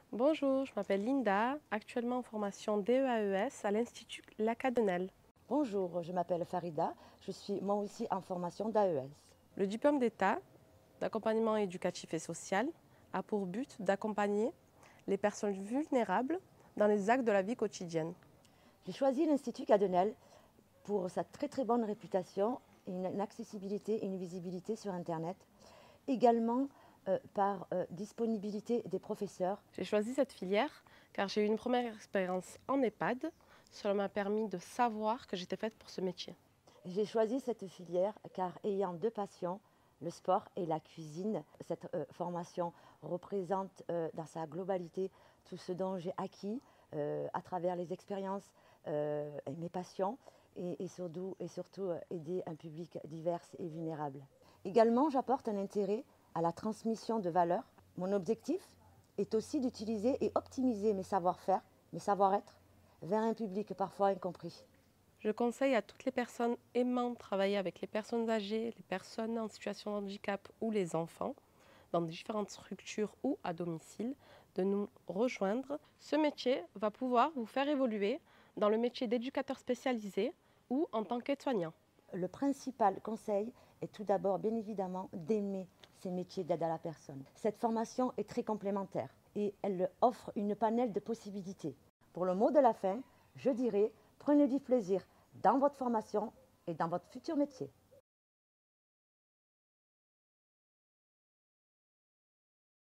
Bonjour, je m'appelle Linda, actuellement en formation DEAES à l'Institut Lacadenel. Bonjour, je m'appelle Farida, je suis moi aussi en formation d'AES. Le diplôme d'État d'accompagnement éducatif et social a pour but d'accompagner les personnes vulnérables dans les actes de la vie quotidienne. J'ai choisi l'Institut Cadenel pour sa très bonne réputation, une accessibilité et une visibilité sur Internet, également par disponibilité des professeurs. J'ai choisi cette filière car j'ai eu une première expérience en EHPAD. Cela m'a permis de savoir que j'étais faite pour ce métier. J'ai choisi cette filière car ayant deux passions, le sport et la cuisine, cette formation représente dans sa globalité tout ce dont j'ai acquis à travers les expériences et mes passions et surtout aider un public divers et vulnérable. Également, j'apporte un intérêt à la transmission de valeurs. Mon objectif est aussi d'utiliser et optimiser mes savoir-faire, mes savoir-être vers un public parfois incompris. Je conseille à toutes les personnes aimant travailler avec les personnes âgées, les personnes en situation de handicap ou les enfants, dans différentes structures ou à domicile, de nous rejoindre. Ce métier va pouvoir vous faire évoluer dans le métier d'éducateur spécialisé ou en tant qu'aide-soignant. Le principal conseil est tout d'abord, bien évidemment, d'aimer ces métiers d'aide à la personne. Cette formation est très complémentaire et elle offre une panel de possibilités. Pour le mot de la fin, je dirais, prenez du plaisir dans votre formation et dans votre futur métier.